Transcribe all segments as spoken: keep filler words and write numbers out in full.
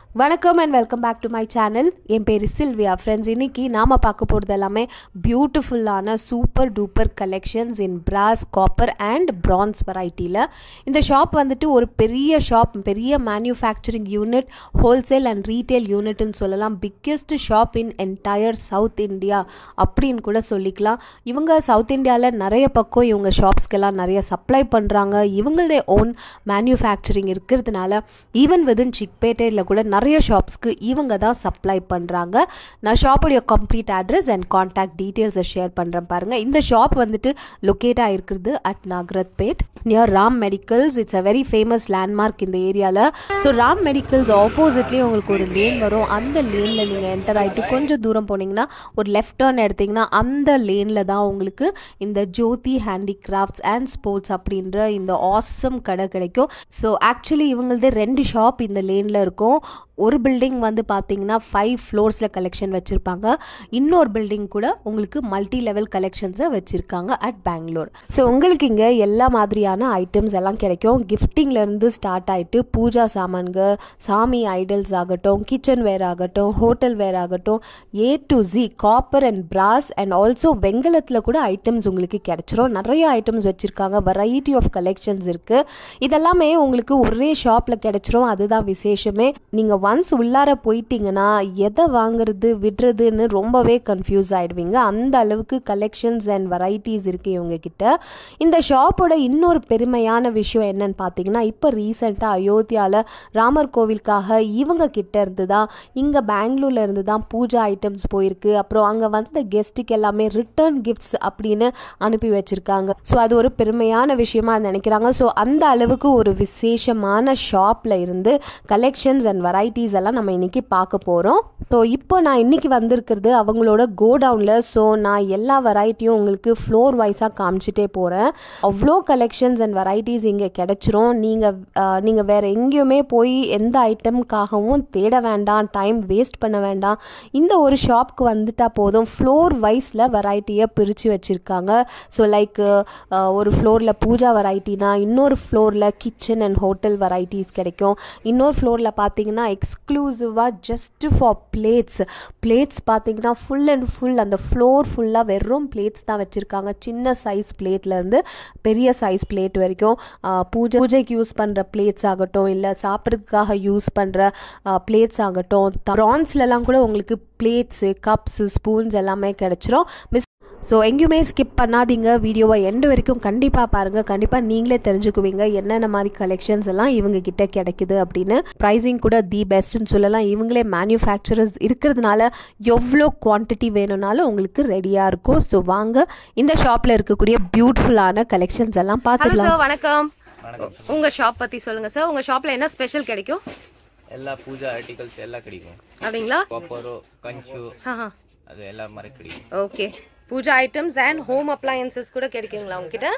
வணக்கம் and welcome back to my channel. என் பேர் Sylvia friends. இன்னைக்கு நாம பார்க்க போகிறது எல்லாமே பியூட்டிஃபுல்லான super duper collections in brass copper and bronze வெரைட்டியில். இந்த ஷாப் வந்துட்டு ஒரு பெரிய ஷாப், பெரிய manufacturing unit, wholesale and retail யூனிட்னு சொல்லலாம். Biggest shop in entire south India அப்படின்னு கூட சொல்லிக்கலாம். இவங்க சவுத் இந்தியாவில் நிறைய பக்கம் இவங்க ஷாப்ஸ்க்கெல்லாம் நிறைய சப்ளை பண்ணுறாங்க. இவங்களதே ஓன் மேனுஃபேக்சரிங் இருக்கிறதுனால ஈவன் விதின் சிக்பேட்டையில் கூட நிறைய ஷாப்ஸ்க்கு இவங்க தான் சப்ளை பண்ணுறாங்க. நான் ஷாப்போடைய கம்ப்ளீட் அட்ரஸ் அண்ட் கான்டாக்ட் டீட்டெயில்ஸை ஷேர் பண்ணுறேன் பாருங்கள். இந்த ஷாப் வந்துட்டு லொக்கேட் ஆகிருக்கிறது at Nagarathpet near Ram medicals. It's a very famous landmark இந்த ஏரியாவில். ஸோ ராம் மெடிக்கல்ஸ் ஆப்போசிட்லேயே உங்களுக்கு ஒரு லேன் வரும். அந்த லேனில் நீங்கள் என்டர் ஆகிட்டு கொஞ்சம் தூரம் போனீங்கன்னா ஒரு லெஃப்ட் டர்ன் எடுத்திங்கன்னா அந்த லேனில் தான் உங்களுக்கு இந்த ஜோதி ஹேண்டிகிராஃப்ட்ஸ் அண்ட் ஸ்போர்ட்ஸ் அப்படின்ற இந்த ஆசம் கடை கிடைக்கும். ஸோ ஆக்சுவலி இவங்களது ரெண்டு ஷாப் இந்த லேனில் இருக்கும். ஒரு பில்டிங் வந்து பார்த்தீங்கன்னா ஃபைவ் ஃப்ளோர்ஸில் கலெக்ஷன் வச்சுருப்பாங்க. இன்னொரு பில்டிங் கூட உங்களுக்கு மல்டி லெவல் கலெக்ஷன்ஸை வச்சுருக்காங்க அட் பெங்களூர். ஸோ உங்களுக்கு இங்கே எல்லா மாதிரியான ஐட்டம்ஸ் எல்லாம் கிடைக்கும். கிஃப்டிங்லேருந்து ஸ்டார்ட் ஆகிட்டு பூஜா சாமான்கள், சாமி ஐடல்ஸ் ஆகட்டும், கிச்சன் வேர் ஆகட்டும், ஹோட்டல் வேர் ஆகட்டும், A to Z copper and brass and also வெங்கலத்தில் கூட ஐட்டம்ஸ் உங்களுக்கு கிடைச்சிரும். நிறைய ஐட்டம்ஸ் வச்சுருக்காங்க. வெரைட்டி ஆஃப் கலெக்ஷன்ஸ் இருக்குது. இதெல்லாமே உங்களுக்கு ஒரே ஷாப்பில் கிடைச்சிரும். அதுதான் விசேஷமே. நீங்கள் ஒன்ஸ் உள்ளார போயிட்டீங்கன்னா எதை வாங்குறது விடுறதுன்னு ரொம்பவே கன்ஃபியூஸ் ஆகிடுவீங்க. அந்த அளவுக்கு கலெக்ஷன்ஸ் அண்ட் வெரைட்டிஸ் இருக்குது இவங்க கிட்ட. இந்த ஷாப்போட இன்னொரு பெருமையான விஷயம் என்னன்னு பார்த்தீங்கன்னா, இப்போ ரீசெண்டாக அயோத்தியாவில் ராமர் கோவிலுக்காக இவங்க கிட்ட இருந்து தான், இங்கே பெங்களூர்ல இருந்து தான் பூஜா ஐட்டம்ஸ் போயிருக்கு. அப்புறம் அங்கே வந்த கெஸ்ட்டுக்கு எல்லாமே ரிட்டர்ன் கிஃப்ட்ஸ் அப்படின்னு அனுப்பி வச்சுருக்காங்க. ஸோ அது ஒரு பெருமையான விஷயமா நினைக்கிறாங்க. ஸோ அந்த அளவுக்கு ஒரு விசேஷமான ஷாப்பில் இருந்து கலெக்ஷன்ஸ் அண்ட் வெரைட்டி எல்லாம் நம்ம இன்னைக்கு பார்க்க போறோம். ஸோ இப்போ நான் இன்னைக்கு வந்திருக்கிறது அவங்களோட கோடவுன்ல. ஸோ நான் எல்லா வெரைட்டியும் உங்களுக்கு ஃப்ளோர் வைஸாக காமிச்சிட்டே போகிறேன். அவ்வளோ கலெக்ஷன்ஸ் அண்ட் வெரைட்டிஸ் இங்கே கிடைச்சிரும். நீங்கள் நீங்கள் வேற எங்கேயுமே போய் எந்த ஐட்டம்காகவும் தேட வேண்டாம், டைம் வேஸ்ட் பண்ண வேண்டாம். இந்த ஒரு ஷாப்க்கு வந்துட்டா போதும். ஃப்ளோர் வைஸில் வெரைட்டியை பிரித்து வச்சுருக்காங்க. ஸோ லைக் ஒரு ஃப்ளோரில் பூஜா வெரைட்டினா, இன்னொரு ஃப்ளோரில் கிச்சன் அண்ட் ஹோட்டல் வெரைட்டிஸ் கிடைக்கும். இன்னொரு ஃப்ளோரில் பார்த்தீங்கன்னா எக்ஸ்க்ளூசிவாக ஜஸ்ட் ஃபார் பிளேட்ஸ் பிளேட்ஸ் பார்த்தீங்கன்னா ஃபுல் அண்ட் ஃபுல் அந்த ஃப்ளோர் ஃபுல்லாக வெறும் பிளேட்ஸ் தான் வச்சுருக்காங்க. சின்ன சைஸ் பிளேட்லேருந்து பெரிய சைஸ் பிளேட் வரைக்கும் பூஜை பூஜைக்கு யூஸ் பண்ணுற பிளேட்ஸ் ஆகட்டும், இல்லை சாப்பிட்றதுக்காக யூஸ் பண்ணுற பிளேட்ஸ் ஆகட்டும், பிரான்ஸ்லலாம் கூட உங்களுக்கு பிளேட்ஸு, கப்ஸு, ஸ்பூன்ஸ் எல்லாமே கிடைச்சிரும். மிஸ் ஸோ எங்கேயுமே ஸ்கிப் பண்ணாதீங்க. வீடியோவை எண்டு வரைக்கும் கண்டிப்பாக பாருங்கள். கண்டிப்பாக நீங்களே தெரிஞ்சுக்குவீங்க என்னென்ன மாதிரி கலெக்ஷன்ஸ் எல்லாம் இவங்க கிட்ட கிடைக்குது அப்படின்னு. ப்ரைஸிங் கூட தி பெஸ்ட்னு சொல்லலாம். இவங்களே மேனுஃபேக்சரர்ஸ் இருக்கிறதுனால எவ்வளோ குவான்டிட்டி வேணும்னாலும் உங்களுக்கு ரெடியாக இருக்கும். ஸோ வாங்க இந்த ஷாப்பில் இருக்கக்கூடிய பியூட்டிஃபுல்லான கலெக்ஷன்ஸ் எல்லாம் பார்த்துக்கலாம். சார் வணக்கம். உங்கள் ஷாப் பற்றி சொல்லுங்கள் சார். உங்கள் ஷாப்பில் என்ன ஸ்பெஷல் கிடைக்கும்? எல்லா பூஜா ஆர்டிகல்ஸ் எல்லாம் கிடைக்கும். அப்படிங்களா? காப்பரோ, கஞ்சு, அது எல்லா மாதிரி கிடைக்கும். Okay. Puja items and home appliances கூட கிடைக்குங்களா உங்ககிட்ட?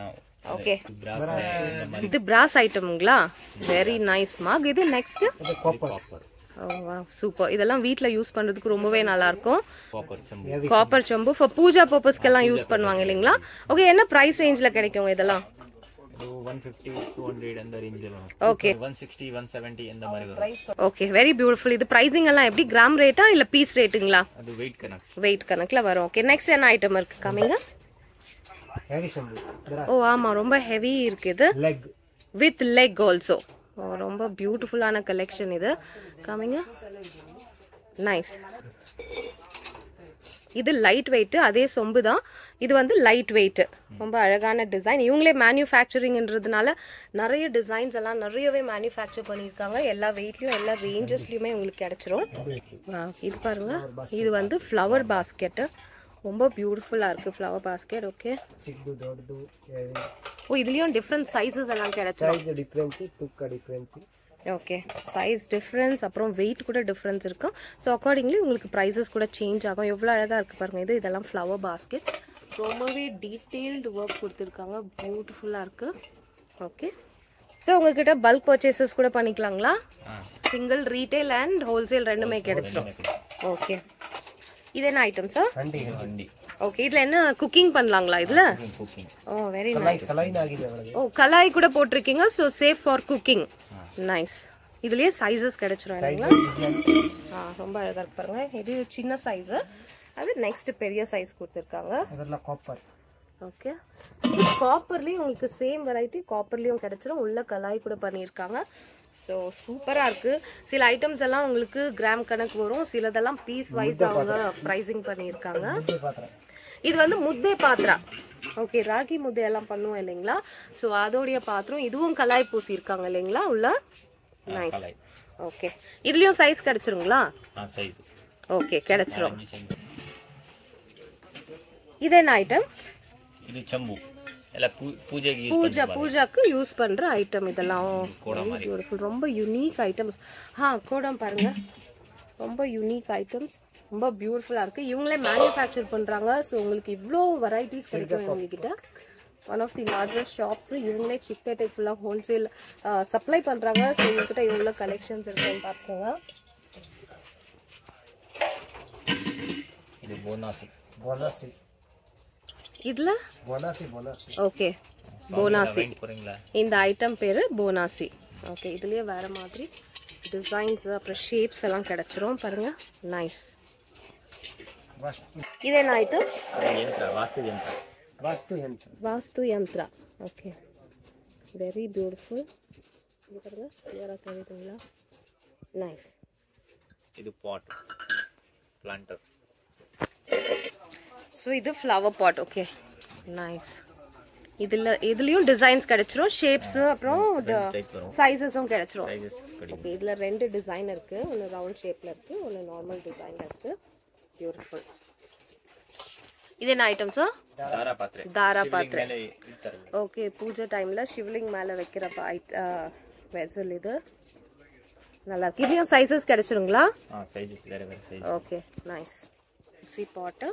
ஓகே. இது பிராஸ் ஐட்டம்ங்களா? Very nice mark. இது next copper. Oh wow, super. இதெல்லாம் வீட்ல யூஸ் பண்றதுக்கு ரொம்பவே நல்லா இருக்கும். காப்பர் செம்பு ஃபார் பூஜா பர்பஸ்க்கு எல்லாம் யூஸ் பண்ணுவாங்க இல்லீங்களா? ஓகே. என்ன பிரைஸ் ரேஞ்ச்ல கிடைக்கும் இதெல்லாம்? one fifty two hundred அந்த ரேஞ்சில வரும். Okay. one sixty one seventy இந்த மாதிரி வரும். Okay, very beautiful. இது பிரைசிங் எல்லாம் எப்படி? கிராம் ரேட்டா இல்ல பீஸ் ரேட்டுங்களா? அது வெயிட் கணக்கு. வெயிட் கணக்குல வரும். ஓகே. நெக்ஸ்ட் என்ன ஐட்டம் இருக்கு? காமிங்க. ஹெவி செம்பு. ஓ ஆமா, ரொம்ப ஹெவி இருக்கு இது. Leg with leg also. Oh ரொம்ப பியூட்டிஃபுல்லான கலெக்ஷன் இது. காமிங்க. நைஸ். இது லைட் வெயிட், அதே சொம்பு தான். இது வந்து லைட் வெயிட், ரொம்ப அழகான டிசைன். இவங்களே மேனுஃபேக்சரிங்ன்றதுனால நிறைய டிசைன்ஸ் எல்லாம் நிறையவே மேனுஃபேக்சர் பண்ணியிருக்காங்க. எல்லா வெயிட்லையும் எல்லா ரேஞ்சஸ்லையுமே உங்களுக்கு கிடைச்சிரும். இது பாருங்க, இது வந்து ஃப்ளவர் பாஸ்கெட்டு. ரொம்ப பியூட்டிஃபுல்லாக இருக்குது ஃப்ளவர் பாஸ்கெட். ஓகே. ஓ இதுலேயும் டிஃப்ரெண்ட் சைஸஸ் எல்லாம் கிடைச்சிரும். ஓகே. சைஸ் டிஃப்ரென்ஸ், அப்புறம் வெயிட் கூட டிஃப்ரென்ஸ் இருக்கும். ஸோ அக்கார்டிங்லி உங்களுக்கு ப்ரைஸஸ் கூட சேஞ்ச் ஆகும். எவ்வளோ அழகாக இருக்குது பாருங்கள். இது இதெல்லாம் ஃப்ளவர் பாஸ்கெட். ரொம்பவே டீட்டெயில்டு ஒர்க் கொடுத்துருக்காங்க. பியூட்டிஃபுல்லாக இருக்குது. ஓகே. ஸோ உங்ககிட்ட பல்க் பர்ச்சேசஸ் கூட பண்ணிக்கலாங்களா? சிங்கிள் ரீட்டைல் அண்ட் ஹோல்சேல் ரெண்டுமே கிடைச்சிடும். ஓகே. இது என்ன ஐட்டம் சார்? ஓகே. இதுல என்ன குக்கிங் பண்ணலாங்களா இதுல? ஓ வெரி நைஸ். ஓ கலாய் கூட போட்டிருக்கீங்க. So safe for cooking. Nice. இதுலயே சைஸஸ் கிடைச்சிரும் இல்லைங்களா? ஆ ரொம்ப அழகா இருக்கு பாருங்க. இது சின்ன சைஸ், அது நெக்ஸ்ட் பெரிய சைஸ் கொடுத்திருக்காங்க. இதெல்லாம் காப்பர். ஓகே, இது காப்பர்லயும் உங்களுக்கு சேம் வெரைட்டி காப்பர்லயும் கிடைச்சிரும். உள்ள கலாய் கூட பண்ணியிருக்காங்க. ஸோ சூப்பரா இருக்கு. சில ஐட்டம்ஸ் எல்லாம் உங்களுக்கு கிராம் கணக்கு வரும், சிலதெல்லாம் பீஸ் வைஸ் அவங்க ப்ரைசிங் பண்ணியிருக்காங்க. இது வந்து முத்தே பாத்திரா. ஓகே, ராகி முத்தை எல்லாம் பண்ணுவோம் இல்லைங்களா? ஸோ அதோடைய பாத்திரம். இதுவும் கலாய் பூசி இருக்காங்க இல்லைங்களா உள்ள? நைஸ். ஓகே, இதுலயும் சைஸ் கிடைச்சிருங்களா? ஓகே, கிடைச்சிரும். இது என்ன ஐட்டம்? இது செம்பு. எல்லாம் பூஜைக்கு யூஸ் பூஜா பூஜாக்கு யூஸ் பண்ற ஐட்டம் இதெல்லாம். பியூட்டிஃபுல், ரொம்ப யூனிக் ஐட்டம்ஸ். ஆ கோடம் பாருங்க, ரொம்ப யூனிக் ஐட்டம்ஸ், ரொம்ப பியூட்டிஃபுல்லா இருக்கு. இவங்களே மேனுஃபேக்சர் பண்றாங்க. ஸோ உங்களுக்கு இவ்வளோ வெரைட்டிஸ் கிடைக்கும் இவங்க கிட்ட. One of the largest shops. இவங்களே சிக்கெட்டை ஃபுல்லாக ஹோல்சேல் சப்ளை பண்றாங்க. ஸோ இவங்ககிட்ட இவ்வளோ கலெக்ஷன்ஸ் இருக்குன்னு பார்த்துக்கோங்க. இது போனாசி. போனாசி. இதுல போனாசி போனாசி. ஓகே, போனாசி. இந்த ஐட்டம் பேரு போனாசி. ஓகே, இதுலயே வேற மாதிரி டிசைன்ஸ் அப்புறம் ஷேப்ஸ் எல்லாம் கிடைச்சிரும் பாருங்க. நைஸ். இது என்ன ஐட்டம்? வாஸ்து யந்திரம். வாஸ்து யந்திரம். Vastu yantra. Okay, very beautiful. இது பாருங்க, கிளியரா தெரியுதுங்களா? நைஸ். இது பாட் பிளான்டர். ஸோ இது ஃப்ளவர் பாட். Okay, nice. இதில் இதுலேயும் டிசைன்ஸ் கிடைச்சிரும், ஷேப்ஸு அப்புறம் சைஸஸும் கிடைச்சிரும். ஓகே, இதில் ரெண்டு டிசைன் இருக்குது. ஒன்று ரவுண்ட் ஷேப்பில் இருக்குது, ஒன்று நார்மல் டிசைனில் இருக்குது. பியூட்டிஃபுல். இது என்ன ஐட்டம் சார்? தாரா பாத்திரை. தாரா பாத்திரை. ஓகே, பூஜை டைமில் சிவலிங் மேலே வைக்கிற வெசல் இது. நல்லா இருக்கு. இதுலேயும் சைஸஸ் கிடைச்சிருங்களா? Okay, nice. Mixie pot.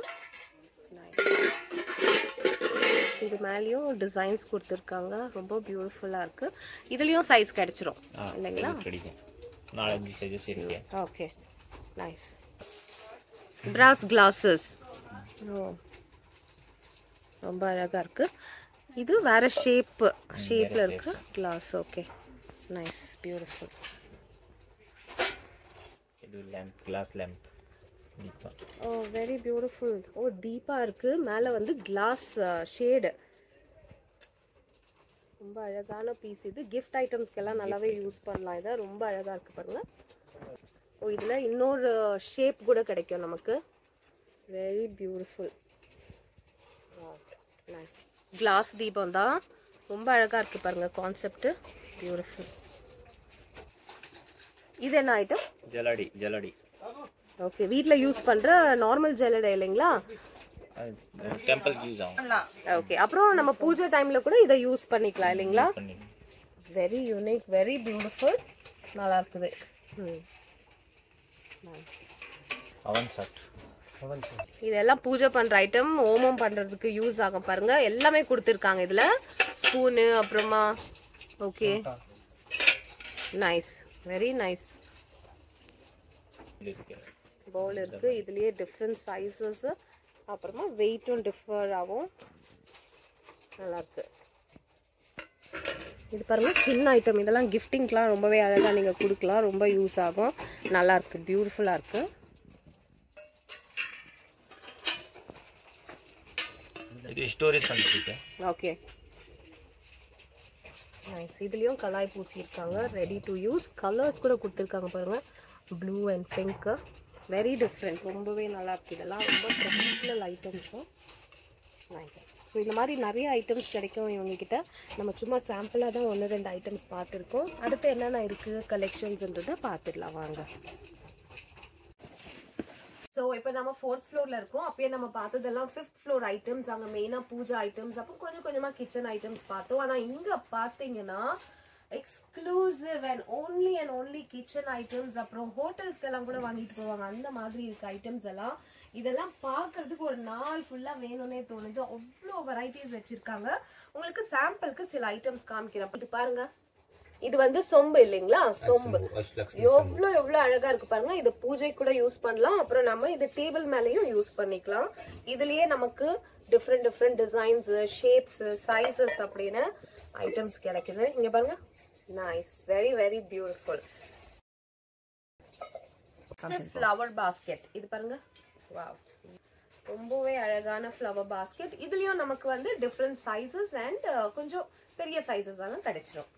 இது மேலேயும் டிசைன்ஸ் கொடுத்துருக்காங்க, ரொம்ப பியூட்டிஃபுல்லாக இருக்கு. இதுலேயும் சைஸ் கிடைச்சிரும் இல்லைங்களா? நாலஞ்சு சைஸஸ் இருக்கு. Okay, nice. Brass glasses. Oh, ரொம்ப அழகாக இருக்கு. இது வேற ஷேப் ஷேப்ல இருக்கு கிளாஸ். Okay, nice, beautiful. இது lamp, glass lamp. Oh, very beautiful. Oh, டீப்பா இருக்கு. மேல வந்து கிளாஸ் ஷேடு. ரொம்ப அழகான பீஸ். இது கிஃப்ட் ஐட்டம்ஸ்க்கெல்லாம் நல்லாவே யூஸ் பண்ணலாம். இதை ரொம்ப அழகா இருக்கு பாருங்க. ஓ, இதுல இன்னொரு ஷேப் கூட கிடைக்கும் நமக்கு. Very beautiful. கிளாஸ் தீபம் தான், ரொம்ப அழகா இருக்கு பாருங்க கான்செப்ட். பியூட்டிஃபுல். இது என்ன ஐட்டம்? ஜலடி. ஜலடி. ஓகே, வீட்ல யூஸ் பண்ற நார்மல் ஜல்லடை இல்லைங்களா? டெம்பிளுக்கு யூஸ் ஆகும். ஓகே, அப்புறம் நம்ம பூஜை டைம்ல கூட இதை யூஸ் பண்ணிக்கலாம் இல்லைங்களா? Very unique, very beautiful. நல்லா இருக்குது. அவன் சட். இதெல்லாம் பூஜை பண்ற ஐட்டம், ஹோமம் பண்றதுக்கு யூஸ் ஆகும் பாருங்க. எல்லாமே கொடுத்துருக்காங்க இதுல. ஸ்பூனு அப்புறமா. Okay, nice, very nice. Bowl இருக்கு. இதுலயே டிஃப்ரெண்ட் சைஸஸ் அப்புறமா வெயிட்டும் டிஃபர் ஆகும். நல்லா இருக்கு. இது பாருங்க, சின்ன ஐட்டம். இதெல்லாம் கிஃப்டிங்க்குலாம் ரொம்பவே அழகா நீங்க கொடுக்கலாம், ரொம்ப யூஸ் ஆகும். நல்லா இருக்கு, பியூட்டிஃபுல்லா இருக்கு. இது ஸ்டோரேஜ் பண்ணிட்டு. Okay, nice. இதுலயும் கலாய் பூசி இருக்காங்க, ரெடி டு யூஸ். கலர்ஸ் கூட கொடுத்துருக்காங்க பாருங்க, blue and pink. Very different, ரொம்பவே நல்லா இருக்கு. இதெல்லாம் ரொம்ப ட்ரெடிஷ்னல் ஐட்டம்ஸும். நைஸ். ஸோ இந்த மாதிரி நிறைய ஐட்டம்ஸ் கிடைக்கும் இவங்ககிட்ட. நம்ம சும்மா சாம்பிளாக தான் ஒன்று ரெண்டு ஐட்டம்ஸ் பார்த்துருக்கோம். அடுத்து என்னென்ன இருக்குது கலெக்ஷன்ஸ்ன்றதை பார்த்துடலாம் வாங்க. ஸோ இப்போ நம்ம ஃபோர்த் ஃப்ளோரில் இருக்கோம். அப்பயே நம்ம பார்த்ததெல்லாம் ஃபிஃப்த் ஃப்ளோர் ஐட்டம்ஸ். அங்கே மெயினாக பூஜா ஐட்டம்ஸ், அப்போ கொஞ்சம் கொஞ்சமாக கிச்சன் ஐட்டம்ஸ் பார்த்தோம். ஆனால் இங்கே பார்த்தீங்கன்னா exclusive and only and only kitchen items. அப்புறம் ஹோட்டல்ஸ்க்கெல்லாம் கூட வாங்கிட்டு போவாங்க, அந்த மாதிரி இருக்க ஐட்டம்ஸ் எல்லாம். இதெல்லாம் பார்க்கறதுக்கு ஒரு நாள் ஃபுல்லா வேணும்னே தோணுது. அவ்வளோ வெரைட்டிஸ் வச்சிருக்காங்க. உங்களுக்கு சாம்பிளுக்கு சில ஐட்டம்ஸ் காமிக்கிறேன். இது பாருங்க, இது வந்து சொம்பு இல்லைங்களா? சொம்பு எவ்வளோ எவ்வளோ அழகா இருக்கு பாருங்க. இது பூஜை கூட யூஸ் பண்ணலாம். அப்புறம் நம்ம இது டேபிள் மேலேயும் யூஸ் பண்ணிக்கலாம். இதுலயே நமக்கு different different designs, shapes, sizes அப்படின்னு ஐட்டம்ஸ் கிடைக்குது. இங்க பாருங்க, nice, very very beautiful. Flower basket இது பாருங்க. வாவ், ரொம்பவே அழகான ஃப்ளவர் பாஸ்கெட். இதுலயும் நமக்கு வந்து டிஃப்ரெண்ட் சைஸஸ் அண்ட் கொஞ்சம் பெரிய சைஸஸ் எல்லாம் கிடைச்சிரும்.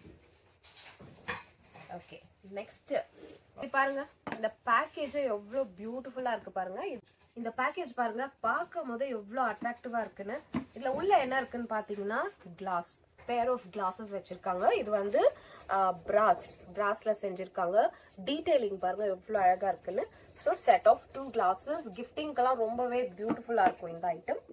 ஓகே, நெக்ஸ்ட் இது பாருங்க. இந்த பேக்கேஜ் எவ்வளவு பியூட்டிஃபுல்லா இருக்கு பாருங்க. இந்த பேக்கேஜ் பாருங்க, பார்க்கும் போதே எவ்வளவு அட்ராக்டிவா இருக்குன்னு. இதுல உள்ள என்ன இருக்குன்னு பாத்தீங்கன்னா கிளாஸ், பேர் ஆஃப் கிளாஸஸ் வச்சிருக்காங்க. இது வந்து பிராஸ் பிராஸ்ல செஞ்சிருக்காங்க. டீடைலிங் பாருங்க எவ்வளவு அழகா இருக்குன்னு. So set of two glasses கிஃப்டிங்கெல்லாம் ரொம்பவே பியூட்டிஃபுல்லா இருக்கும் இந்த ஐட்டம்.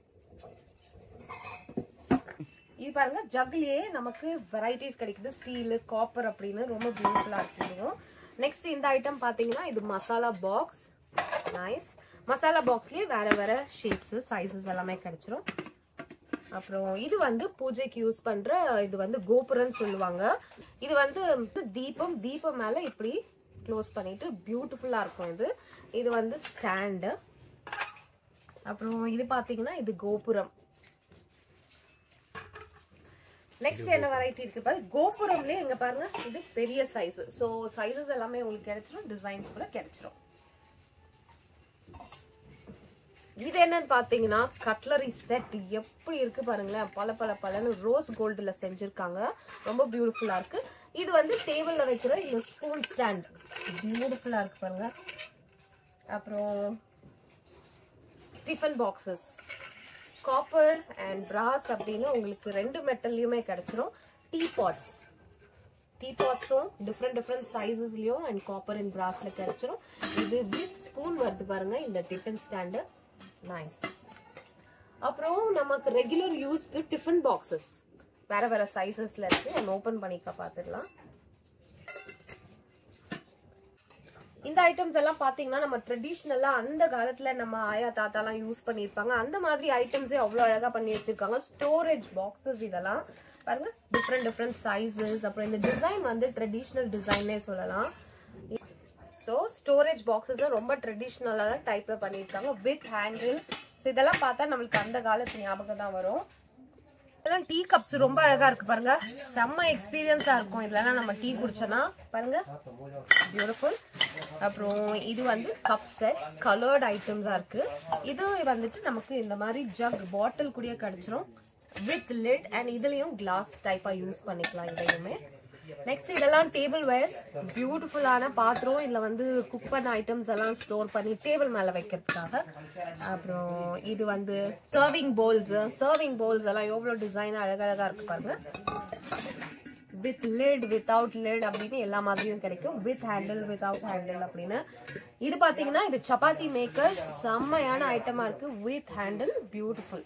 இது பாருங்க, ஜக்லயே நமக்கு வெரைட்டிஸ் கிடைக்குது, ஸ்டீல், காப்பர் அப்படின்னு ரொம்ப பியூட்டிஃபுல்லா இருக்கு. நெக்ஸ்ட் இந்த ஐட்டம் பாத்தீங்கன்னா இது மசாலா பாக்ஸ். நைஸ். மசாலா பாக்ஸ்லயே வேற வேற ஷேப்ஸ், சைஸஸ் எல்லாமே கிடைச்சிரும். அப்புறம் இது வந்து பூஜைக்கு யூஸ் பண்ற, இது வந்து கோபுரம்னு சொல்லுவாங்க. இது வந்து தீபம் தீபம் மேல இப்படி க்ளோஸ் பண்ணிட்டு பியூட்டிஃபுல்லா இருக்கும். இது இது வந்து ஸ்டாண்டு. அப்புறம் இது பாத்தீங்கன்னா இது கோபுரம். நெக்ஸ்ட் என்ன வெரைட்டி இருக்கு பாரு, கோபுரம்லயே எங்க பாருங்க, இது பெரிய சைஸ். ஸோ சைஸஸ் எல்லாமே உங்களுக்கு கிடைச்சிரும், டிசைன்ஸ் கூட கிடைச்சிரும். இது என்னன்னு பாத்தீங்கன்னா கட்லரி செட். எப்படி இருக்கு பாருங்களேன், பல பல பலன்னு ரோஸ் கோல்டுல செஞ்சிருக்காங்க. ரொம்ப பியூட்டிஃபுல்லா இருக்கு. இது வந்து டேபிள்ல வைக்கிற இந்த ஸ்பூன் ஸ்டாண்ட், பியூட்டிஃபுல்லா இருக்கு பாருங்க. அப்புறம் tiffin boxes, copper and brass அப்படின்னு உங்களுக்கு ரெண்டு மெட்டல்லையுமே கிடைச்சிரும். டீ பாட்ஸ் டீ பாட்ஸும் டிஃப்ரெண்ட் டிஃப்ரெண்ட் சைஸஸ்லயும் அண்ட் காப்பர் அண்ட் பிராஸ்ல கிடைச்சிரும். இது வித் ஸ்பூன் வருது பாருங்க இந்த டிஃபன் ஸ்டாண்டு. நைஸ். அப்புறம் நமக்கு ரெகுலர் யூஸ்க்கு டிஃபன் பாக்ஸஸ் வேற வேற சைஸஸ்ல இருக்கு. நம்ம ஓபன் பண்ணிக்க பாத்துடலாம். இந்த ஐட்டம்ஸ் எல்லாம் பாத்தீங்கன்னா நம்ம ட்ரெடிஷ்னலா அந்த காலத்துல நம்ம ஆயா தாத்தா எல்லாம் யூஸ் பண்ணிருப்பாங்க. அந்த மாதிரி ஐட்டம்ஸே அவ்வளவு அழகா பண்ணி வச்சிருக்காங்க. ஸ்டோரேஜ் பாக்ஸஸ் இதெல்லாம் பாருங்க, டிஃப்ரெண்ட் டிஃப்ரெண்ட் சைஸஸ். அப்புறம் இந்த டிசைன் வந்து ட்ரெடிஷ்னல் டிசைன்னே சொல்லலாம். ஸோ ஸ்டோரேஜ் பாக்ஸஸ் ரொம்ப ட்ரெடிஷ்னலான டைப்ல பண்ணியிருக்காங்க வித் ஹேண்டில். ஸோ இதெல்லாம் பார்த்தா நம்மளுக்கு அந்த காலத்து ஞாபகம் தான் வரும். இதெல்லாம் டீ கப்ஸ் ரொம்ப அழகா இருக்கு பாருங்க, செம்ம எக்ஸ்பீரியன்ஸா இருக்கும். இதெல்லாம் நம்ம டீ குடிச்சோன்னா பாருங்க, பியூட்டிஃபுல். அப்புறம் இது வந்து கப் செட், கலர்ட் ஐட்டம்ஸா இருக்கு. இது வந்துட்டு நமக்கு இந்த மாதிரி ஜக் பாட்டில் கூடயே கிடைச்சிரும் வித் லிட். அண்ட் இதுலயும் கிளாஸ் டைப்பா யூஸ் பண்ணிக்கலாம் இதையுமே. நெக்ஸ்ட் இதெல்லாம் டேபிள் வேர்ஸ், பியூட்டிஃபுல்லான பாத்திரம். இதுல வந்து குக் பண்ண ஐட்டம்ஸ் எல்லாம் ஸ்டோர் பண்ணி டேபிள் மேல வைக்கிறதுக்காக. அப்புறம் இது வந்து சர்விங் பவுல்ஸ், சர்விங் பவுல்ஸ் எல்லாம் எவ்வளவு டிசைன் அழகழகா இருக்கு பாருங்க. வித் லிட், வித்வுட் லிட் அப்படின்னு எல்லா மாதிரியும் கிடைக்கும். வித் ஹேண்டில், வித்வுட் ஹேண்டில் அப்படின்னு. இது பாத்தீங்கன்னா இது சப்பாத்தி மேக்கர், செம்மையான ஐட்டமா இருக்கு with handle, beautiful.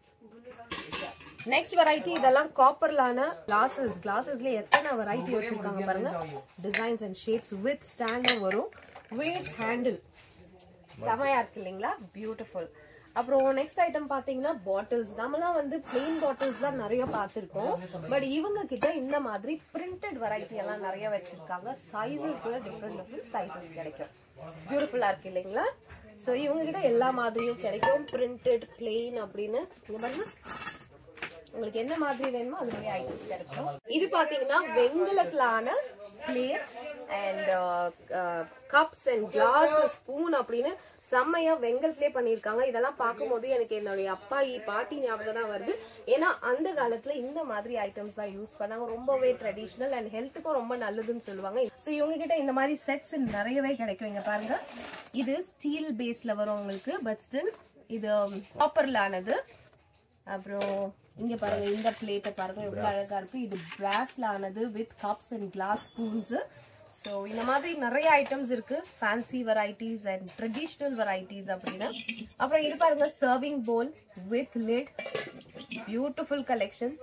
Next variety இதெல்லாம் காப்பர்லான கிளாஸஸ். கிளாஸஸ்ல எத்தனை வெரைட்டி வச்சிருக்காங்க பாருங்க, டிசைன்ஸ் அண்ட் ஷேப்ஸ் வித் ஸ்டாண்டும் வரும், வித் ஹேண்டில். செமையா இருக்கு இல்லைங்களா, பியூட்டிஃபுல். அப்புறம் நெக்ஸ்ட் ஐட்டம் பாத்தீங்கன்னா பாட்டில்ஸ். நம்மலாம் வந்து பிளெயின் பாட்டில்ஸ் தான் நிறைய பார்த்திருக்கோம். பட் இவங்க கிட்ட இந்த மாதிரி பிரிண்டட் வெரைட்டி எல்லாம் நிறைய வச்சிருக்காங்க. சைஸஸ் கூட டிஃப்ரெண்ட் டிஃப்ரெண்ட் சைஸஸ் கிடைக்கும். பியூட்டிஃபுல்லா இருக்கு இல்லைங்களா. ஸோ இவங்க கிட்ட எல்லா மாதிரியும் கிடைக்கும், பிரிண்டட், பிளெயின் அப்படின்னு. இங்க பாருங்க, உங்களுக்கு என்ன மாதிரி வேணுமோ அது மாதிரி ஐட்டம்ஸ் கிடைச்சிடும். இது பாத்தீங்கன்னா வெங்கலத்திலான plate and cups and glass, spoon அப்படின்னு செம்மையா வெங்கலத்திலே பண்ணிருக்காங்க. இதெல்லாம் பார்க்கும்போது எனக்கு என்னுடைய அப்பா பாட்டி ஞாபகம் தான் வருது. ஏன்னா அந்த காலத்துல இந்த மாதிரி ஐட்டம்ஸ் தான் யூஸ் பண்ணாங்க. ரொம்பவே ட்ரெடிஷ்னல் அண்ட் ஹெல்த்துக்கும் ரொம்ப நல்லதுன்னு சொல்லுவாங்க. ஸோ இவங்க கிட்ட இந்த மாதிரி செட்ஸ் நிறையவே கிடைக்கும். இங்க பாருங்க, இது ஸ்டீல் பேஸ்ல வரும் உங்களுக்கு, பட் ஸ்டில் இது காப்பர்ல ஆனது. அப்புறம் இங்க பாருங்க, இந்த பிளேட்டை பாருங்க எவ்வளவு அழகா இருக்கு. இது பிராஸ்ல ஆனது with cups and glass spoons. So இந்த மாதிரி நிறைய ஐட்டம்ஸ் இருக்கு, fancy varieties and traditional varieties அப்படின்னு. அப்புறம் இது பாருங்க, serving bowl with lid, beautiful collections.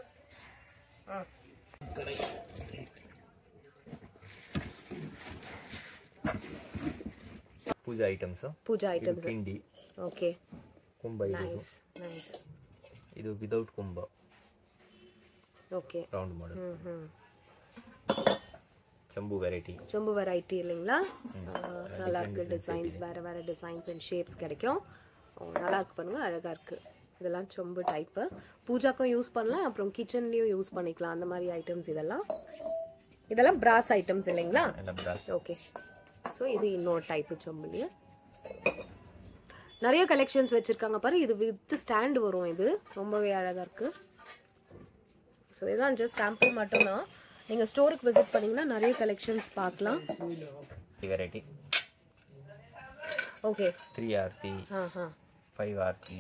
Puja items, puja items. கிண்டி, ஓகே, கும்ப. Nice nice. இது வித்வுட் கும்ப. Okay, round model. ம் ம். செம்பு வெரைட்டி, செம்பு வெரைட்டி இல்லைங்களா, நல்லா இருக்கு. டிசைன்ஸ் வேற வேற டிசைன்ஸ் அண்ட் ஷேப்ஸ் கிடைக்கும். நல்லா இருக்கு பாருங்க, அழகா இருக்கு. இதெல்லாம் செம்பு டைப்பு, பூஜாக்கும் யூஸ் பண்ணலாம், அப்புறம் கிச்சன்லயும் யூஸ் பண்ணிக்கலாம் அந்த மாதிரி ஐட்டம்ஸ். இதெல்லாம் இதெல்லாம் பிராஸ் ஐட்டம்ஸ் இல்லைங்களா. ஓகே, ஸோ இது இன்னொரு டைப்பு சொம்பு இல்லையா. நிறைய கலெக்ஷன்ஸ் வச்சுருக்காங்க பாரு. இது வித் ஸ்டாண்டு வரும். இது ரொம்பவே அழகாக இருக்குது. ஸோ இதுதான் ஜஸ்ட் சாம்பிள் மட்டும்தான். நீங்கள் ஸ்டோருக்கு விசிட் பண்ணிங்கன்னா நிறைய கலெக்ஷன்ஸ் பார்க்கலாம். Variety okay three aarti, five aarti,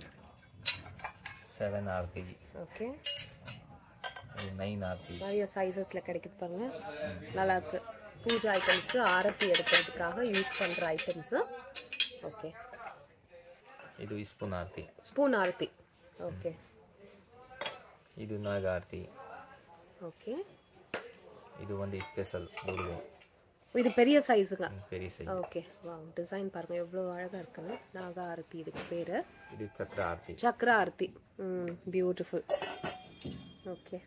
seven aarti, okay nine aarti, நிறைய சைஸஸில் கிடைக்குது பாருங்க. நல்லா இருக்கு. பூஜா ஐட்டம்ஸ்க்கு ஆரத்தி எடுக்கிறதுக்காக யூஸ் பண்ணுற ஐட்டம்ஸு. ஓகே ಇದು spoon aarti. Spoon aarti. Okay. ಇದು ನಾಗ ಆರತಿ. ಓಕೆ. ಇದು ಒಂದು ಸ್ಪೆಷಲ್ ಮೂರು. இது பெரிய சைஸுங்க. பெரிய சைஸ். ஓகே. வாவ், டிசைன் பாருங்க எவ்வளவு அழகா இருக்கு. நாக ஆரதி இதுக்கு பேரு. இது சக்கர ஆரதி. சக்கர ஆரதி. ம், பியூட்டிஃபுல். ஓகே.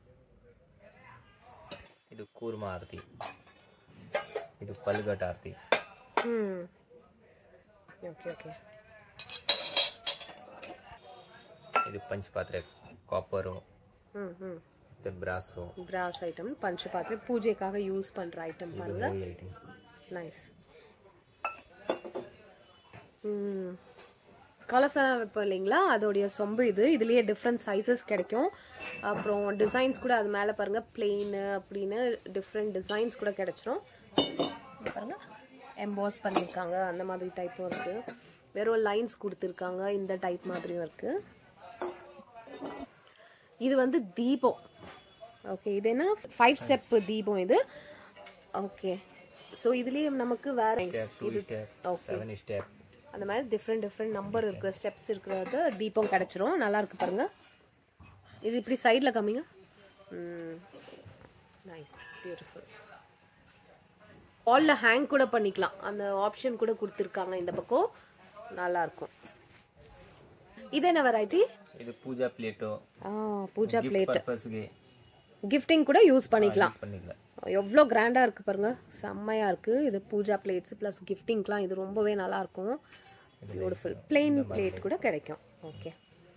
ಇದು ಕೂರ್ಮ ಆರತಿ. ಇದು ಪಲ್ಗಟ್ ಆರತಿ. ம். Okay okay. ಇದು ಪಂಚಪಾತ್ರೆ ಕಾಪರ್. ம் ம். ಇದು ಬ್ರಾಸ್. ಬ್ರಾಸ್ ಐಟಮ್ ಪಂಚಪಾತ್ರೆ ಪೂಜೆಗಾಗಿ ಯೂಸ್ பண்ற ஐட்டம் பாருங்க. நைஸ். ம். கலசம் வைப்போம் இல்லைங்களா, அதோடைய சொம்பு இது. இதுலயே டிஃப்ரெண்ட் சைஸஸ் கிடைக்கும். அப்புறம் டிசைன்ஸ் கூட அது மேலே பாருங்க, பிளெயின் அப்படின்னு டிஃப்ரெண்ட் டிசைன்ஸ் கூட கிடைச்சிரும். பாருங்க எம்போஸ் பண்ணியிருக்காங்க. அந்த மாதிரி டைப்பும் இருக்கு. வெறும் லைன்ஸ் கொடுத்துருக்காங்க. இந்த டைப் மாதிரியும் இருக்கு. இது வந்து தீபம். ஓகே, இது என்ன ஃபைவ் ஸ்டெப் தீபம் இது. ஓகே, ஸோ இதுலேயே நமக்கு வேற ஓகே அந்த மாதிரி டிஃப்ரெண்ட் டிஃப்ரெண்ட் நம்பர் இருக்கிற ஸ்டெப்ஸ் இருக்கிறது தீபம் கிடைச்சிரும். நல்லா இருக்கு பாருங்க. இது இப்படி சைடில் காமிங்க. Nice, beautiful. வாலில் ஹேங் கூட பண்ணிக்கலாம். அந்த ஆப்ஷன் கூட கொடுத்துருக்காங்க இந்த பக்கம். நல்லா இருக்கும். இது என்ன வெரைட்டி? இது பூஜா பிளேட்டோ. ஆ, பூஜா பிளேட். பர்பஸ்க்கு கிஃப்டிங் கூட யூஸ் பண்ணிக்கலாம். பண்ணிக்கலாம். எவ்வளோ கிராண்டா இருக்கு பாருங்க. செம்மையா இருக்கு. இது பூஜா பிளேட்ஸ் பிளஸ் கிஃப்டிங்லாம் இது ரொம்பவே நல்லா இருக்கும். பியூட்டிஃபுல். பிளெயின் பிளேட் கூட கிடைக்கும். ஓகே.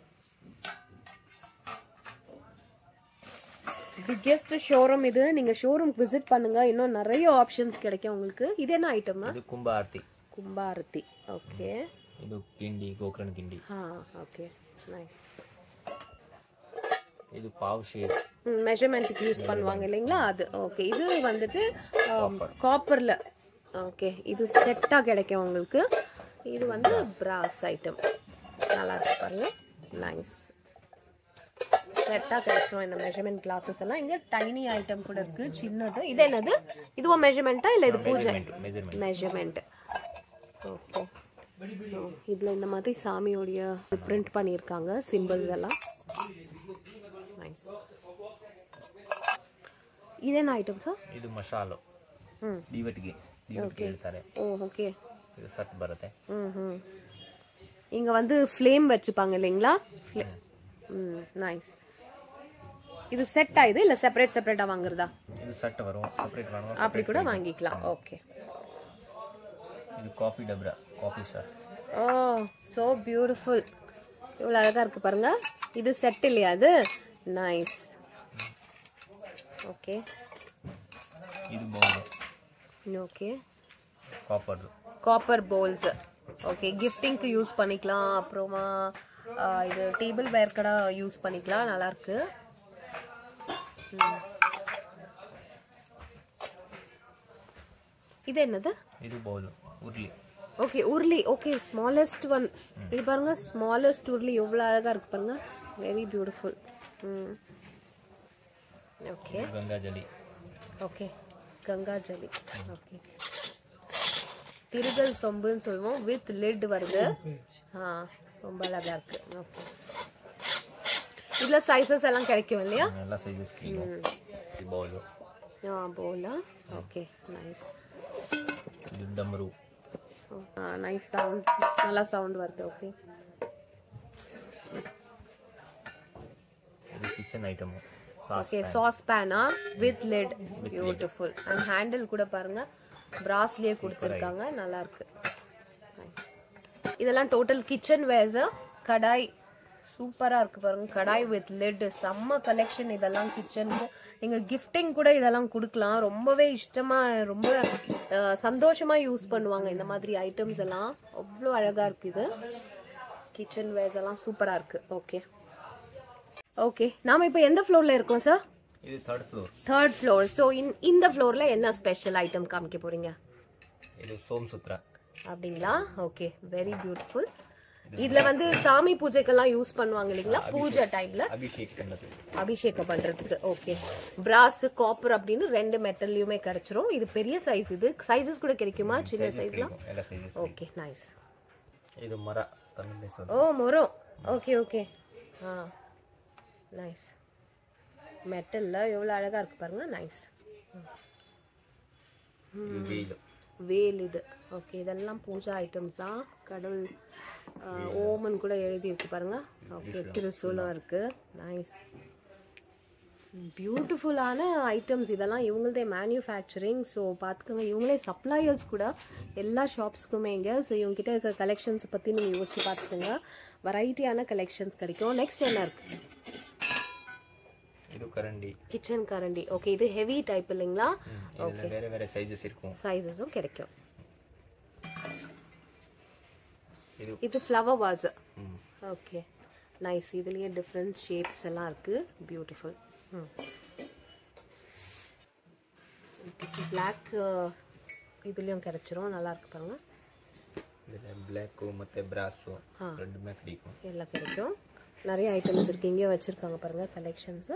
பிக்கெஸ்ட் ஷோரூம் இது. நீங்க ஷோரூம் விசிட் பண்ணுங்க. இன்னும் நிறைய ஆப்ஷன்ஸ் கிடைக்கும் உங்களுக்கு. இது என்ன ஐட்டம்னா? இது கும்ப ஆரத்தி. கும்ப ஆரத்தி. ஓகே. இது கிண்டி, கோகர்ண கிண்டி. ஆ, ஓகே. நைஸ். இது பாவ் ஷேப். மெஷர்மென்ட்க்கு யூஸ் பண்ணுவாங்க இல்லைங்களா, அது. ஓகே. இது வந்துட்டு காப்பர்ல. ஓகே, இது செட்டா கிடைக்கும் உங்களுக்கு. இது வந்து பிராஸ் ஐட்டம். நல்லா இருக்கு பாருங்க. நைஸ். செட்டா கிடைச்சிரும் இந்த மெஷர்மென்ட் கிளாஸஸ் எல்லாம். இங்க டைனி ஐட்டம் கூட இருக்கு, சின்னது. இது என்னது? இதுவும் மெஷர்மெண்டா இல்ல இது பூஜை? மெஷர்மெண்ட். ஓகே. இதுல இந்த மாதிரி சாமியோடைய பிரிண்ட் பண்ணியிருக்காங்க சிம்பிள் எல்லாம். நைஸ். இது என்ன ஐட்டம் சார்? ಇದು ಮಸಾಲೋ. ಹ್ಮ್. ದೀವಟಿಗೆ ದೀವಟಿಗೆ ಹೇಳ್ತಾರೆ. ஓ, ஓகே. ಇದು ಸಟ್ ಬರುತ್ತೆ. ம் ம். இங்க வந்து ஃப்ளேம் வச்சுப்பாங்க இல்லைங்களா? ம், நைஸ். இது செட்டா இது இல்ல செப்பரேட் செப்பரேட்டா வாங்குறதா? இது செட் வரும். செப்பரேட் வாங்குறோம். அப்படி கூட வாங்கிக்கலாம். ஓகே. இது காபி டப்ரா, காபி ஷாட். ஓ, சோ பியூட்டிஃபுல். இவ்வளவு அழகா இருக்கு பாருங்க. இது செட் இல்லையா அது? நைஸ். ஓகே. இது bowl. Okay. Copper. Copper bowls. Okay, கிஃப்டிங்க்கு யூஸ் பண்ணிக்கலாம். அப்புறமா இது டேபிள் வேர் கூட யூஸ் பண்ணிக்கலாம். நல்லா இருக்கு. இது என்னது? இது பவுல், உருளி. ஓகே, உருளி. Okay, smallest one. இது பாருங்க, ஸ்மாலஸ்ட் உருளி எவ்வளவு அழகா இருக்கு பாருங்க. Very beautiful. ம். ஓகே. கங்கா ஜலி. ஓகே, கங்கா ஜலி. ஓகே. திருகல் சொம்புன்னு சொல்லுவோம். வித் லிட் வருது. ஆ, ரொம்ப அழகா இருக்கு. ஓகே. இதுல சைஸஸ் எல்லாம் கிடைக்கும் இல்லையா? எல்லா சைஸஸ் கிடைக்கும். இது பவுல். ஆ, பவுலா. Okay, nice. இது டமரு. ஆ, நைஸ் சவுண்ட். நல்லா சவுண்ட் வருது. ஓகே. இது kitchen item. Okay, saucepan with lid. Beautiful. And handle கூட பாருங்க பிராஸ்லயே கொடுத்துருக்காங்க. நல்லா இருக்கு. இதெல்லாம் டோட்டல் கிச்சன் வேர்ஸ். கடாய் சூப்பரா இருக்கு பாருங்க. Kadai with lid. செம்ம கலெக்ஷன் இதெல்லாம் கிச்சனுக்கு. எங்கள் கிஃப்டிங் கூட இதெல்லாம் கொடுக்கலாம். ரொம்பவே இஷ்டமாக ரொம்ப சந்தோஷமாக யூஸ் பண்ணுவாங்க இந்த மாதிரி ஐட்டம்ஸ் எல்லாம். அவ்வளோ அழகாக இருக்குது. இது கிச்சன் வேர்ஸ் எல்லாம் சூப்பராக இருக்குது. ஓகே ஓகே நாம் இப்போ எந்த ஃப்ளோரில் இருக்கோம் சார்? இது third floor. Third floor. So in இந்த ஃப்ளோரில் என்ன ஸ்பெஷல் ஐட்டம் காமிக்க போகிறீங்க? இது சோம் சுத்ரா. அப்படிங்களா? Okay, very beautiful. இதுல வந்து சாமி பூஜைக்கெல்லாம் யூஸ் பண்ணுவாங்க இல்லைங்களா, பூஜை டைம்ல அபிஷேகம் பண்றதுக்கு. ஓகே, பிராஸ் காப்பர் அப்படின்னு ரெண்டு மெட்டல்லையுமே கிடைச்சிரும். இது பெரிய சைஸ். இது சைஸஸ் கூட கிடைக்குமா? சின்ன சைஸ்லாம்? Okay, nice. இது மரா தமிழ்ல சொல்றோம். ஓ, மரம். Okay okay. ஆ, நைஸ். மெட்டல்ல எவ்வளவு அழகா இருக்கு பாருங்க. நைஸ். வேல். வேல் இது. ஓகே, இதெல்லாம் பூஜா ஐட்டம்ஸ் தான். கடவுள் ஓமன் கூட எழுதி இருக்கு பாருங்க. ஓகே, திருசூலம் இருக்கு. நைஸ், பியூட்டிஃபுல்லான ஐட்டம்ஸ் இதெல்லாம். இவங்களதே மேனுஃபேக்சரிங். ஸோ பார்த்துக்கோங்க, இவங்களே சப்ளையர்ஸ் கூட எல்லா ஷாப்ஸ்க்குமே இங்கே. ஸோ இவங்ககிட்ட இருக்கிற கலெக்ஷன்ஸ் பற்றி நீங்கள் யோசிச்சு பார்த்துக்கோங்க. வெரைட்டியான கலெக்ஷன்ஸ் கிடைக்கும். நெக்ஸ்ட் என்ன இருக்கு? இது கரண்டி, கிச்சன் கரண்டி. ஓகே, இது ஹெவி டைப் இல்லைங்களா? ஓகே, வேற வேற சைஸஸ் இருக்கும். சைஸஸும் கிடைக்கும். இது இது ஃப்ளவர் வாஸ். Okay, nice. இதுலயே டிஃபரண்ட் ஷேப்ஸ் எல்லாம் இருக்கு. பியூட்டிஃபுல். பிளாக் இதுலயும் கிடைச்சிரும். நல்லா இருக்கு பாருங்க. இதுல பிளாக் ಮತ್ತೆ பிராஸ் ரெண்டுமே கிடைக்கும். எல்லாம் கிடைக்கும். நிறைய ஐட்டம்ஸ் இருக்கு. இங்கே வச்சிருக்காங்க பாருங்க கலெக்ஷன்ஸ்.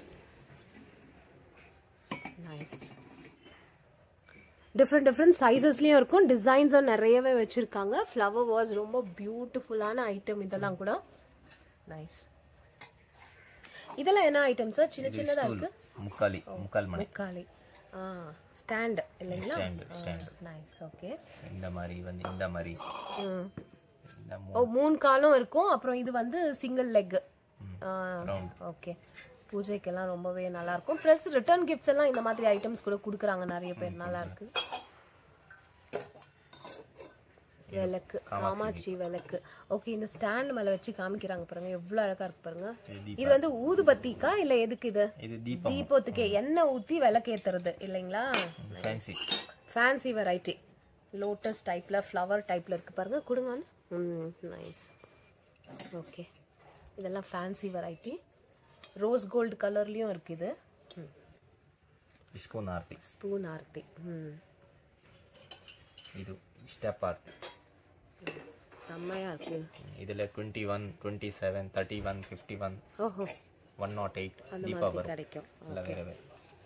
நைஸ். டிஃப்ரெண்ட் டிஃப்ரெண்ட் சைஸஸ்லயும் இருக்கும். டிசைன்ஸும் நிறையவே வச்சிருக்காங்க. ஃப்ளவர் வாஸ் ரொம்ப பியூட்டிஃபுல்லான ஐட்டம் இதெல்லாம் கூட. நைஸ். இதெல்லாம் என்ன ஐட்டம் சார்? சின்ன சின்னதா இருக்கு. முக்காலி, முக்கால் மணி. முக்காலி. ஆ, ஸ்டாண்ட் இல்லைங்களா? Stand, stand. நைஸ். ஓகே, இந்த மாதிரி வந்து இந்த மாதிரி. ம். ஓ, மூணு காலும் இருக்கும். அப்புறம் இது வந்து சிங்கிள் லெக். ஓகே, பூஜைக்கெல்லாம் ரொம்பவே நல்லா இருக்கும். ப்ளஸ் ரிட்டர்ன் கிஃப்ட்ஸ் எல்லாம் இந்த மாதிரி ஐட்டம்ஸ் கூட கொடுக்குறாங்க நிறைய பேர். நல்லா இருக்கு. விளக்கு, காமாட்சி விளக்கு. ஓகே, இந்த ஸ்டாண்ட் மேல வச்சு காமிக்கிறாங்க பாருங்க. எவ்வளவு அழகா இருக்கு பாருங்க. இது வந்து ஊதுபத்திக்கா இல்ல எதுக்கு இது? தீபத்துக்கு எண்ணெய் ஊத்தி விளக்கேத்துறது இல்லைங்களா? Fancy fancy variety. லோட்டஸ் டைப்ல, ஃப்ளவர் டைப்ல இருக்கு பாருங்க. கொடுங்க. ம், நைஸ். ஓகே, இதெல்லாம் ஃபேன்சி வெரைட்டி. ரோஸ் கோல்டு கலர்லயும் இருக்கு இது. ஸ்பூன் ஆர்த்தி. ஸ்பூன் ஆர்த்தி. ம், இது ஸ்டெப் ஆர்த்தி. செம்மையா இருக்கு. இதுல இருபத்தி ஒன்று, இருபத்தி ஏழு, முப்பத்தி ஒன்று, ஐம்பத்தி ஒன்று. ஓஹோ, நூற்று எட்டு அந்த மாதிரி கிடைக்கும். வேற வேற.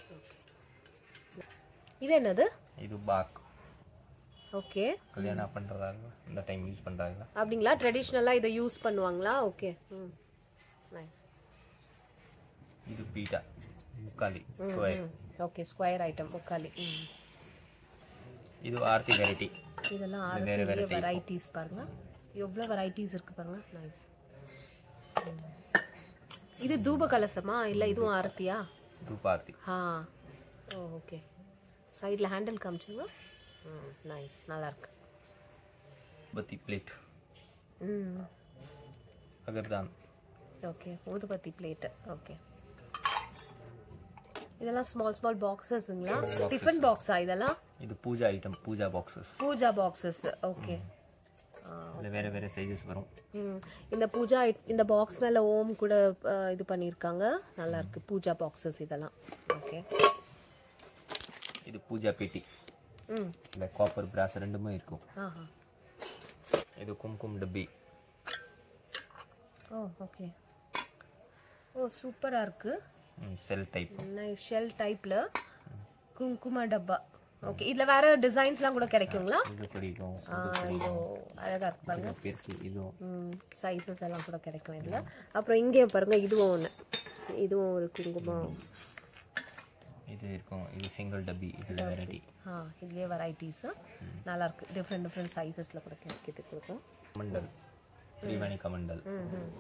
இது என்னது? இது பாக். ஓகே, கல்யாணம் பண்றாங்க இந்த டைம் யூஸ் பண்றாங்க. அப்படிங்களா? ட்ரெடிஷனலா இத யூஸ் பண்ணுவாங்களா? ஓகே, ம், நைஸ். இது பீட்டா, முக்காலி, ஸ்கொயர். ஓகே, ஸ்கொயர் ஐட்டம், முக்காலி. இது ஆர்த்தி வெரைட்டி. இதெல்லாம் ஆர்த்திலே வெரைட்டிஸ் பாருங்க. எவ்வளவு வெரைட்டிஸ் இருக்கு பாருங்க. நைஸ். இது தூப கலசமா இல்ல இதுவும் ஆர்த்தியா? தூப ஆர்த்தி. ஆ, ஓ, ஓகே. சைடுல ஹேண்டில் காமிச்சுங்க. ம், நைஸ், நல்லா இருக்கு. பத்தி பிளேட். ம், அகர்தான். ஓகே, ஊதுபத்தி பிளேட். ஓகே, இதெல்லாம் ஸ்மால் ஸ்மால் பாக்ஸஸ்ங்களா? டிஃபன் பாக்ஸா இதெல்லாம்? இது puja item, puja boxes. Puja boxes. Okay, இதுல வேற வேற சைஸஸ் வரும். ம், இந்த பூஜா இந்த பாக்ஸ் மேல ஓம் கூட இது பண்ணிருக்காங்க. நல்லா இருக்கு. பூஜா பாக்ஸஸ் இதெல்லாம். ஓகே, இது பூஜா பெட்டி. ம், இல்ல காப்பர் பிராஸ் ரெண்டுமே இருக்கும். ஆஹா, இது கும்கும் டப்பி. ஓ, ஓகே. ஓ, சூப்பரா இருக்கு. செல் டைப். நைஸ். ஷெல் டைப்ல குங்கும டப்பா. ஓகே, இதுல வேற டிசைன்ஸ்லாம் கூட கிடைக்குங்களா? இது கிடைக்கும். இது அழகா இருக்கு பாருங்க. பெருசு. இது ம், சைஸஸ் எல்லாம் கூட கிடைக்கும் இதுல. அப்புறம் இங்கே பாருங்க, இதுவும் ஒன்று. இதுவும் ஒரு குங்குமம். இது இருக்கும். இது சிங்கிள் டப்பி. இதுல வெரைட்டி. ஆ, இதுலயே வெரைட்டிஸ் நல்லா இருக்கு. டிஃப்ரெண்ட் டிஃப்ரெண்ட் சைஸஸ்ல கூட கிடைக்குது. கொடுக்கும் கமண்டல், த்ரிவேணி கமண்டல். ம், ம்.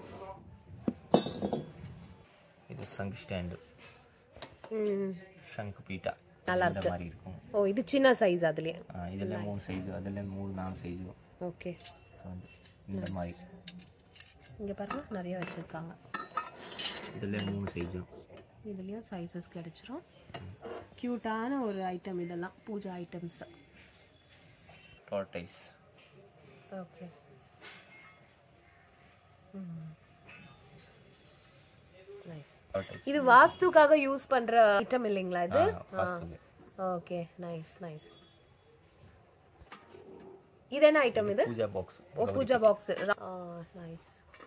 இது சங்க் ஸ்டாண்ட். ம், சங்க் பீட்டா. நல்லா இந்த இருக்கு. மாதிரி இருக்கும். ஓ, இது சின்ன சைஸ் அதுலயே. இதுல மூணு சைஸ், அதுல மூணு நாலு சைஸ். ஓகே, இந்த மாதிரி. இங்க பாருங்க நிறைய வச்சிருக்காங்க. இதுல மூணு சைஸ். இதுலயும் சைஸஸ் கிடைச்சிரும். கியூட்டான ஒரு ஐட்டம் இதெல்லாம் puja items. tortoise. Okay. Nice. இது வாஸ்துக்காக யூஸ் பண்ற ஐட்டம் இல்லைங்களா இது? Okay, nice nice. இது என்ன ஐட்டம் இது? பூஜா பாக்ஸ். ஓ, puja box. Nice.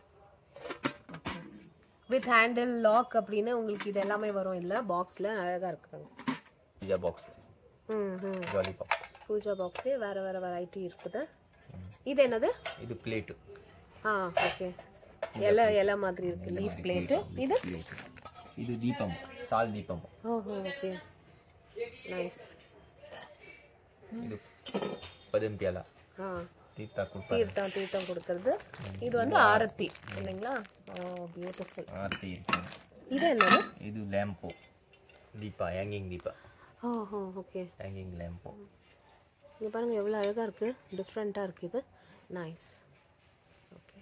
With handle lock அப்படின்னு உங்களுக்கு இது எல்லாமே வரும் இல்ல பாக்ஸ்ல. அழகா இருக்கு. பூஜா பாக்ஸ். ம் ம். Jolly box. பூஜா பாக்ஸ்ல வேற வேற வெரைட்டி இருக்குது. இது என்னது? இது பிளேட். ஆ, ஓகே. எலை எலை மாதிரி இருக்கு. Leaf plate. இது இது தீபம், சால் தீபம். ஓஹோ, ஓகே. நைஸ். இது பதம் பியாலா. ஆ, தீர்த்தா குடுப்பா. தீர்த்தம் தீர்த்தம் கொடுக்கிறது. இது வந்து ஆரத்தி இல்லைங்களா? ஓ, பியூட்டிஃபுல். ஆரத்தி இருக்கு. இது என்னது? இது லேம்போ. தீபா, ஹேங்கிங் தீபா. ஓஹோ, ஓகே. ஹேங்கிங் லேம்போ. இங்க பாருங்க எவ்வளவு அழகா இருக்கு. டிஃபரெண்டா இருக்கு இது. நைஸ். ஓகே.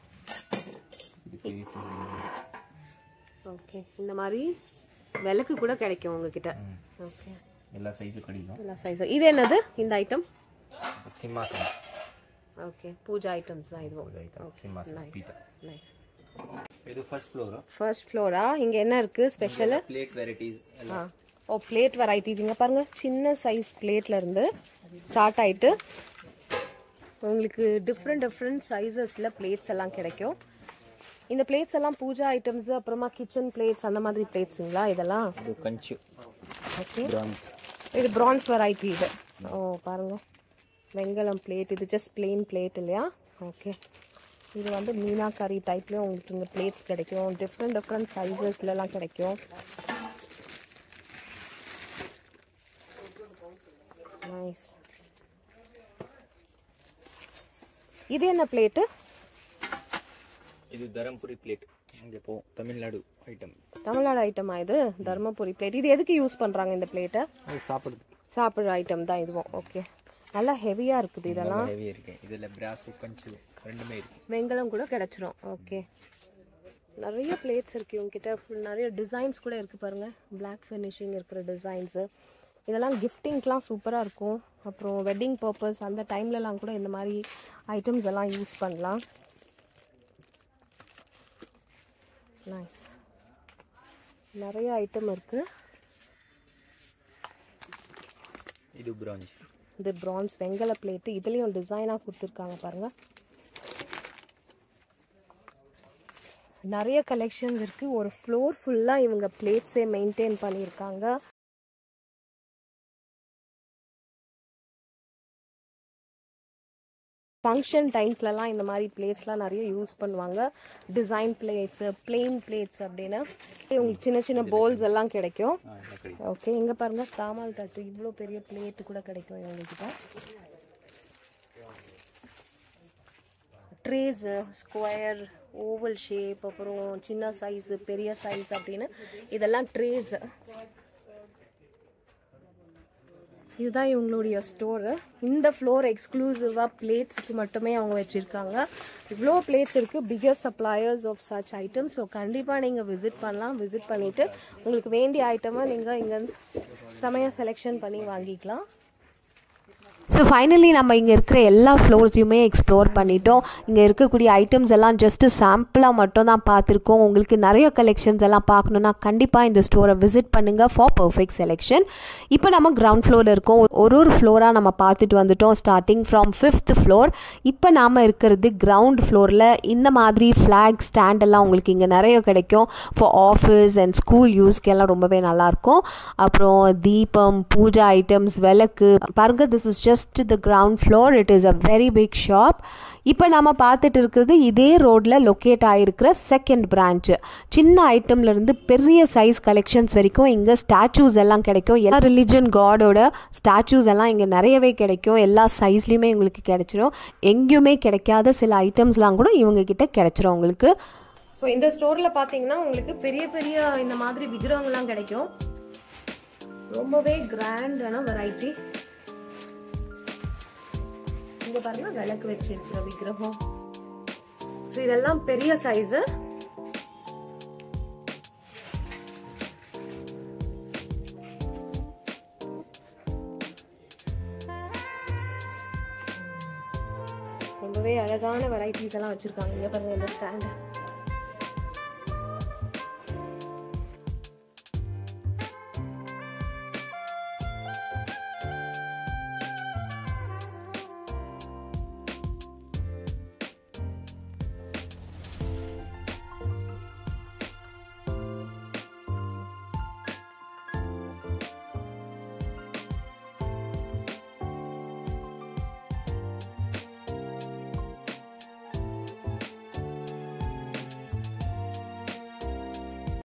ஓகே. இந்த மாதிரி விளக்கு கூட கிடைக்கும் உங்ககிட்ட. ஓகே. எல்லா சைஸும் கிடைக்கும். எல்லா சைஸும். இது என்னது இந்த ஐட்டம்? சிம்மாசனம். ஓகே, பூஜா ஐட்டம்ஸ் தான் இதுவும். பூஜா ஐட்டம் சிம்மாசனம் பீட்டா. நைஸ். இது ஃபர்ஸ்ட் ஃப்ளோர். ஃபர்ஸ்ட் ஃப்ளோரா? இங்க என்ன இருக்கு ஸ்பெஷல்? பிளேட் வெரைட்டிஸ் எல்லாம். ஓ, பிளேட் வெரைட்டிஸ். இங்க பாருங்க சின்ன சைஸ் பிளேட்ல இருந்து ஸ்டார்ட் ஆயிட்டு உங்களுக்கு டிஃப்ரெண்ட் டிஃப்ரெண்ட் சைஸஸ்ல பிளேட்ஸ் எல்லாம் கிடைக்கும். இந்த பிளேட்ஸ் எல்லாம் பூஜா ஐட்டம்ஸ், அப்புறமா கிச்சன் பிளேட்ஸ் அந்த மாதிரி பிளேட்ஸுங்களா இதெல்லாம்? இது கஞ்சு. ஓகே. பிரான்ஸ். இது பிரான்ஸ் வெரைட்டி இது. ஓ, பாருங்க வெங்கலம் பிளேட். இது ஜஸ்ட் பிளெயின் பிளேட் இல்லையா? ஓகே. இது வந்து மீனாக்கரி டைப்லேயும் உங்களுக்கு இங்கே பிளேட்ஸ் கிடைக்கும். டிஃப்ரெண்ட் டிஃப்ரெண்ட் சைஸஸ்லாம் கிடைக்கும். நைஸ். இது என்ன பிளேட்டு? இது தர்மபுரி பிளேட். இங்க போ தமிழ்நாடு ஐட்டம். தமிழ்நாடு ஐட்டமா இது? தர்மபுரி பிளேட். இது எதுக்கு யூஸ் பண்றாங்க இந்த பிளேட்டை? சாப்பிடுறது. சாப்பிடுற ஐட்டம் தான் இதுவும். ஓகே. நல்லா ஹெவியா இருக்குது இதெல்லாம். ஹெவியா இருக்கு. இதுல பிராஸ் கஞ்சு ரெண்டுமே இருக்கு. வெங்கலம் கூட கிடைச்சிரும். ஓகே. நிறைய பிளேட்ஸ் இருக்கு உங்ககிட்ட. ஃபுல் நிறைய டிசைன்ஸ் கூட இருக்கு பாருங்க. பிளாக் ஃபினிஷிங் இருக்கிற டிசைன்ஸ். இதெல்லாம் கிஃப்டிங்க்குலாம் சூப்பராக இருக்கும். அப்புறம் வெட்டிங் பர்பஸ் அந்த டைம்லலாம் கூட இந்த மாதிரி ஐட்டம்ஸ் எல்லாம் யூஸ் பண்ணலாம். நைஸ். நிறைய ஐட்டம் இருக்கு. இது பிரான்ஸ். இது பிரான்ஸ் வெங்கல பிளேட்டு. இதுலேயும் டிசைனாக கொடுத்துருக்காங்க பாருங்க. நிறைய கலெக்ஷன்ஸ் இருக்கு. ஒரு ஃப்ளோர் ஃபுல்லாக இவங்க பிளேட்ஸே மெயின்டைன் பண்ணியிருக்காங்க. ஃபங்க்ஷன் டைம்ஸ்லலாம் இந்த மாதிரி பிளேட்ஸ்லாம் நிறைய யூஸ் பண்ணுவாங்க. டிசைன் பிளேட்ஸு, பிளெயின் பிளேட்ஸ் அப்படின்னு உங்களுக்கு சின்ன சின்ன போல்ஸ் எல்லாம் கிடைக்கும். ஓகே. இங்கே பாருங்கள் தாமல் தட்டு. இவ்வளோ பெரிய பிளேட்டு கூட கிடைக்கும் இவங்ககிட்ட. ட்ரேஸு, ஸ்கொயர், ஓவல் ஷேப், அப்புறம் சின்ன சைஸு, பெரிய சைஸ் அப்படின்னு இதெல்லாம் ட்ரேஸு. இதுதான் இவங்களுடைய ஸ்டோரு. இந்த ஃப்ளோர் எக்ஸ்க்ளூசிவாக பிளேட்ஸுக்கு மட்டுமே அவங்க வச்சுருக்காங்க. இவ்வளோ பிளேட்ஸ் இருக்குது. Biggest suppliers of such items. So கண்டிப்பாக நீங்கள் விசிட் பண்ணலாம். விசிட் பண்ணிவிட்டு உங்களுக்கு வேண்டிய ஐட்டமை நீங்கள் இங்கே செமையாக செலெக்ஷன் பண்ணி வாங்கிக்கலாம். ஸோ ஃபைனலி நம்ம இங்கே இருக்கிற எல்லா ஃப்ளோர்ஸையுமே எக்ஸ்ப்ளோர் பண்ணிட்டோம். இங்கே இருக்கக்கூடிய ஐட்டம்ஸ் எல்லாம் ஜஸ்ட்டு சாம்பிளாக மட்டும் தான் பார்த்துருக்கோம். உங்களுக்கு நிறைய கலெக்ஷன்ஸ் எல்லாம் பார்க்கணுன்னா கண்டிப்பாக இந்த ஸ்டோரை விசிட் பண்ணுங்கள் ஃபார் பர்ஃபெக்ட் செலெக்ஷன். இப்போ நம்ம கிரவுண்ட் ஃப்ளோரில் இருக்கோம். ஒரு ஒரு ஃப்ளோராக நம்ம பார்த்துட்டு வந்துட்டோம் ஸ்டார்டிங் ஃப்ரம் ஃபிஃப்த் ஃப்ளோர். இப்போ நாம் இருக்கிறது கிரவுண்ட் ஃப்ளோரில். இந்த மாதிரி ஃப்ளாக் ஸ்டாண்ட் எல்லாம் உங்களுக்கு இங்கே நிறைய கிடைக்கும். ஃபார் ஆஃபீஸ் அண்ட் ஸ்கூல் யூஸ்க்கெல்லாம் ரொம்பவே நல்லாயிருக்கும். அப்புறம் தீபம், பூஜா ஐட்டம்ஸ், விளக்கு பாருங்கள். This is just the ground floor. It is a very big shop. இப்போ நம்ம பார்த்துட்டு இருக்கிறது இதே ரோட்ல லொக்கேட் ஆகிருக்கிற செகண்ட் பிரான்ச். சின்ன ஐட்டம்ல இருந்து பெரிய சைஸ் கலெக்ஷன்ஸ் வரைக்கும் இங்கே ஸ்டாச்சூஸ் எல்லாம் கிடைக்கும். எல்லா ரிலிஜன் காடோட ஸ்டாச்சூஸ் எல்லாம் இங்கே நிறையவே கிடைக்கும். எல்லா சைஸ்லையுமே உங்களுக்கு கிடைச்சிரும். எங்கேயுமே கிடைக்காத சில ஐட்டம்ஸ்லாம் கூட இவங்க கிட்ட கிடைச்சிரும் உங்களுக்கு. ஸோ இந்த ஸ்டோரில் பார்த்தீங்கன்னா உங்களுக்கு பெரிய பெரிய இந்த மாதிரி விக்கிரகங்கள்லாம் கிடைக்கும். ரொம்பவே கிராண்டான வெரைட்டி. இங்க பாருங்க விளக்கு வச்சிருக்கிற விக்கிரகம். ஸோ இதெல்லாம் பெரிய சைஸு. ரொம்பவே அழகான வெரைட்டிஸ் எல்லாம் வச்சுருக்காங்க. இங்கே பாருங்கள் இந்த ஸ்டாண்டு